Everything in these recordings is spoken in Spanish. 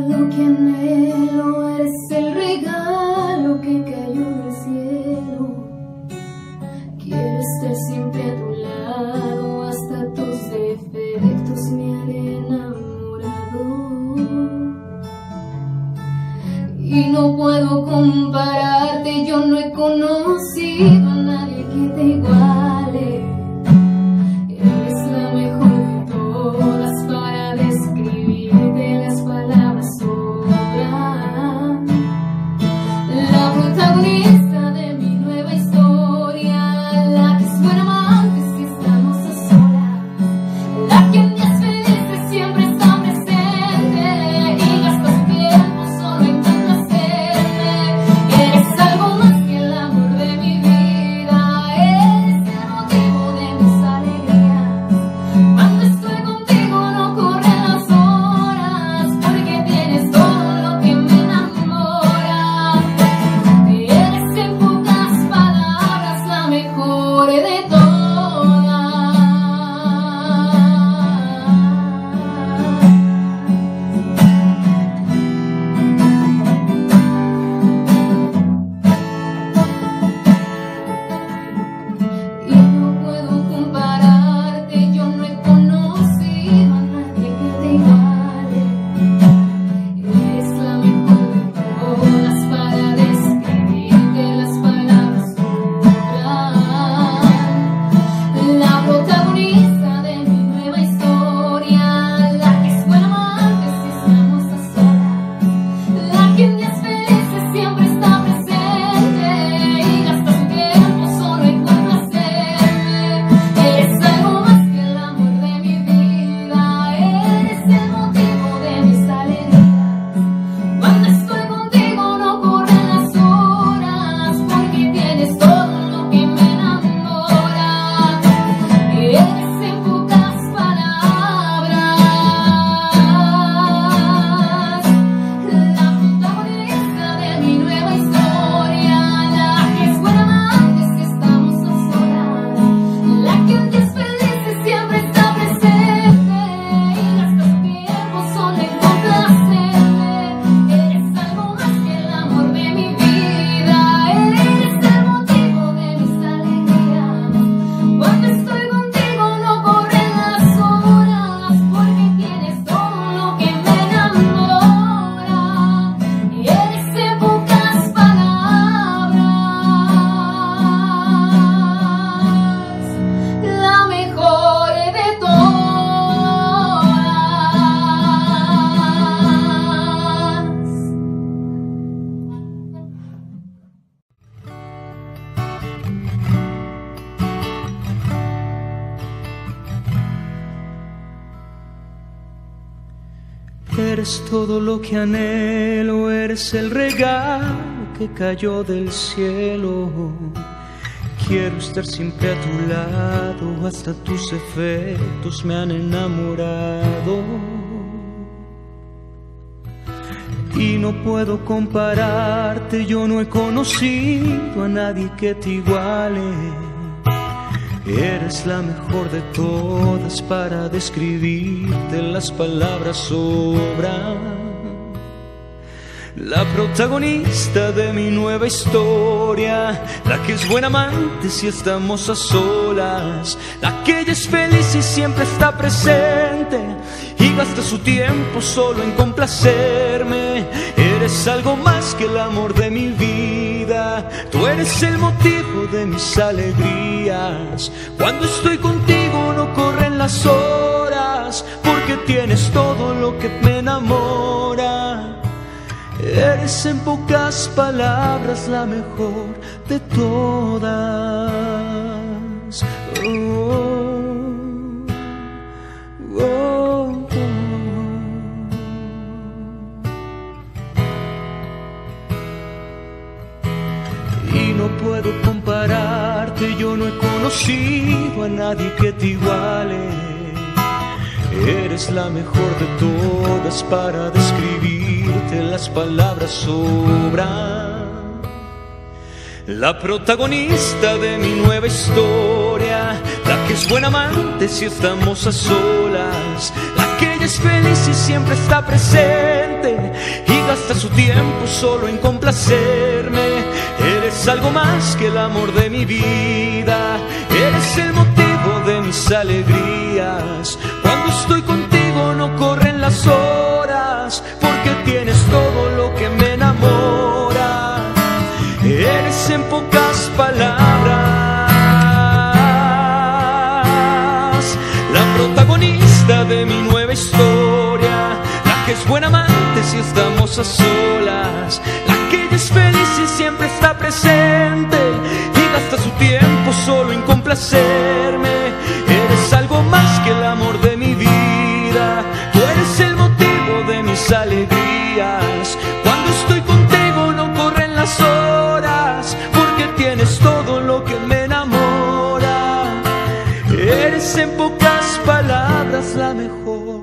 lo que anhelo, eres el regalo que cayó del cielo. Quiero estar siempre a tu lado, hasta tus defectos me han enamorado. Y no puedo compararte, yo no he conocido a nadie que te iguale. Eres la mejor de todas, para describirte las palabras sobran. La protagonista de mi nueva historia, la que es buena amante si estamos a solas, la que en días felices siempre está presente y gasta su tiempo solo en complacerme. Eres algo más que el amor de mi vida, eres el motivo de mis alegrías. Cuando estoy contigo no corren las horas, porque tienes todo lo que me enamora. Eres en pocas palabras la mejor de todas. Y no puedo compararte, yo no he conocido a nadie que te iguale. Eres la mejor de todas, para describirte las palabras sobran. La protagonista de mi nueva historia, la que es buena amante si estamos a solas, la que en días felices siempre está presente y gasta su tiempo solo en complacerme. Eres algo más que el amor de mi vida, eres el motivo de mis alegrías. Cuando estoy contigo no corren las horas, porque tienes todo lo que me enamora. Eres en pocas palabras la protagonista de mi nueva historia, la que es buena amante si estamos a solas, la que en días felices siempre está presente y gasta su tiempo solo en complacerme. Eres algo más que el amor de mi vida, eres el motivo de mis alegrías. Cuando estoy contigo no corren las horas, porque tienes todo lo que me enamora. Eres en pocas palabras la mejor de todas. Eres todo lo que anhelo, eres el regalo que cayó del cielo. Quiero estar siempre a tu lado, hasta tus efectos me han enamorado. Y no puedo compararte, yo no he conocido a nadie que te iguale. Eres la mejor de todas, para describirte las palabras sobran. La protagonista de mi nueva historia, la que es buena amante si estamos a solas, la que ella es feliz y siempre está presente y gasta su tiempo solo en complacerme. Eres algo más que el amor de mi vida, tú eres el motivo de mis alegrías. Cuando estoy contigo no corren las horas, porque tienes todo lo que me enamora. Eres en pocas palabras la mejor de todas. Oh, oh, oh. Y no puedo compararte, yo no he conocido a nadie que te iguale. Eres la mejor de todas, para describirte las palabras sobran. La protagonista de mi nueva historia, la que es buena amante si estamos a solas, la que ella es feliz y siempre está presente presente y gasta su tiempo solo en complacerme. Eres algo más que el amor de mi vida, eres el motivo de mis alegrías. Cuando estoy contigo no corren las horas, porque tienes todo lo que me enamora. Eres en pocas palabras la protagonista de mi nueva historia, la que es buena amante si estamos a solas, la que ella es feliz y siempre está presente y gasta su tiempo solo en complacerme. Eres algo más que el amor de mi vida, tú eres el motivo de mis alegrías. Cuando estoy contigo no corren las horas, porque tienes todo lo que me enamora. Eres en pocas palabras la mejor.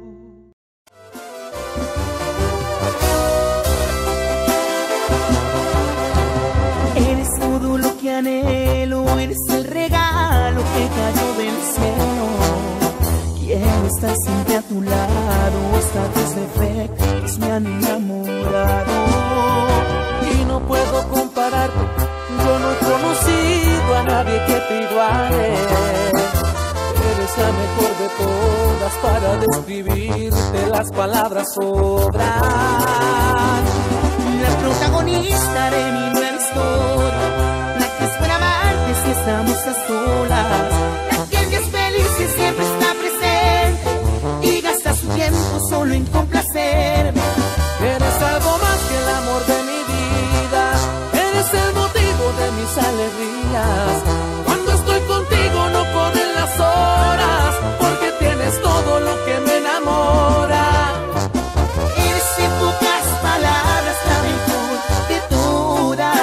Eres todo lo que anhelo, eres el regalo que cayó del cielo. Quiero estar siempre a tu lado, hasta tus defectos me han enamorado. Y no puedo compararte, yo no he conocido a nadie que te iguale. Eres la mejor de todas, para describirte las palabras sobran. La protagonista de mi nueva historia, la que es buena amante si estamos a solas, la que es feliz y siempre está presente y gasta su tiempo solo en complacerme. Eres algo más que el amor de mi vida, eres el motivo de mis alegrías. Cuando estoy contigo no corren las horas, porque tienes todo lo que me enamora. Eres en pocas palabras la mejor de todas.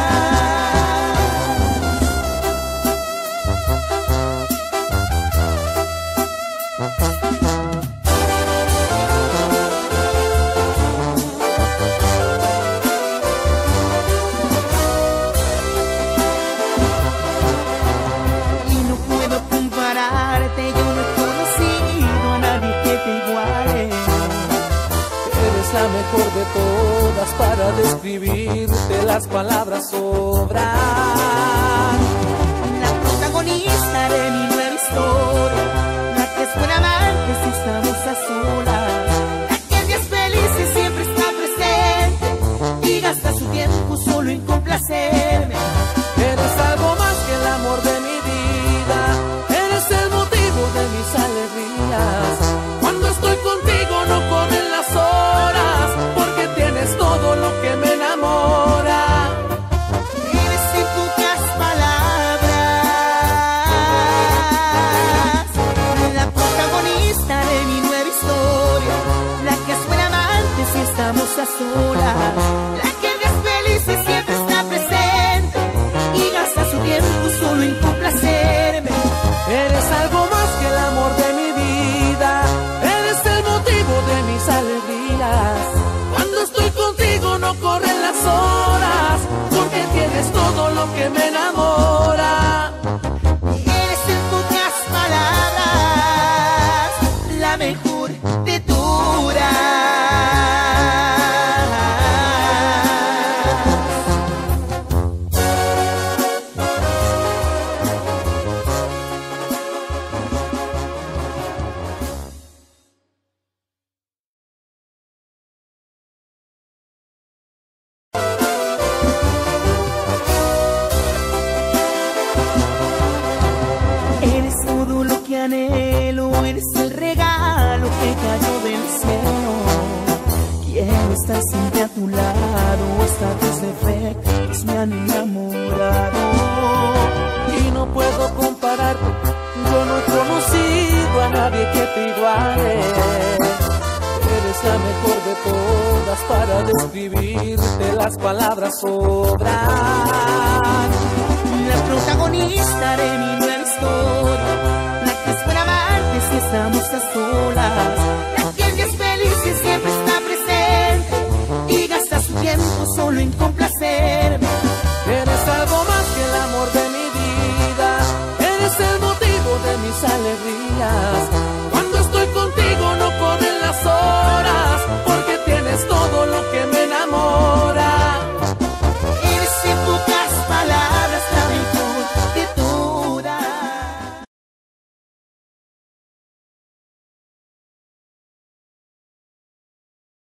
Y no puedo compararte, yo no he conocido a nadie que te iguale. Eres la mejor de todas, para describirte las palabras sobran. La protagonista de mi nueva historia, la que es buena amante si estamos a solas, la que es feliz y siempre está presente y gasta su tiempo solo en complacerme. Eres algo más que el amor de mi vida, eres el motivo de mis alegrías. Cuando estoy contigo no corren las horas, porque tienes todo lo que me enamora. Eres en pocas palabras la protagonista de mi nueva historia, la que es buena amante si estamos a solas, la que es feliz y siempre está presente y gasta su tiempo solo en complacerme. Eres algo más que el amor de mi vida, eres el motivo de mis alegrías. Cuando estoy contigo no corren las horas, porque tienes todo lo que me enamora. Eres en pocas palabras la mejor de todas. Eres todo lo que anhelo, eres el regalo que cayó del cielo. Quiero estar siempre a tu lado, hasta tus defectos me han enamorado. Y no puedo compararte, yo no he conocido a nadie que te iguale. Eres la mejor de todas, para describirte las palabras sobran. La protagonista de mi